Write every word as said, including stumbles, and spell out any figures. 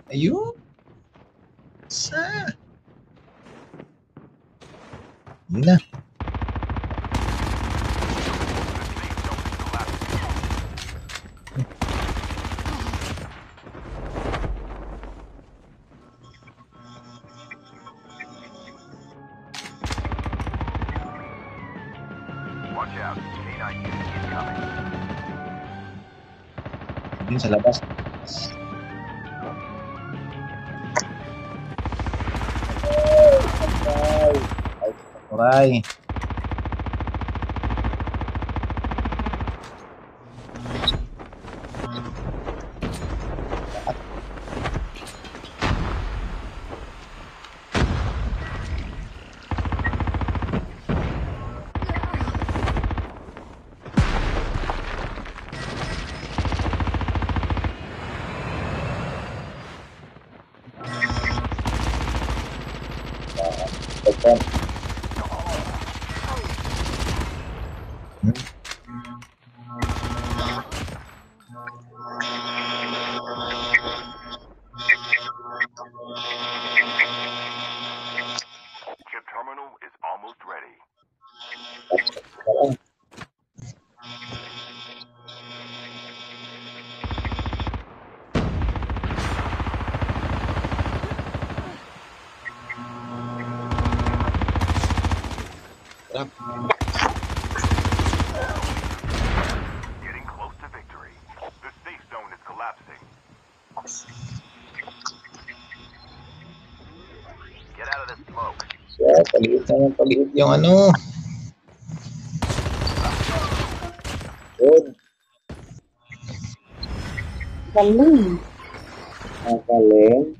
Ayun. Sa. Yun na. Watch out. K nine unit incoming. Yun sa labas. Aray. Tekan. Chip terminal is almost ready. Sekarang. Getting close to victory. The safe zone is collapsing. Get out of this smoke. Siya, paliit na yung paliit yung ano. Yun. Galing. Ang galing.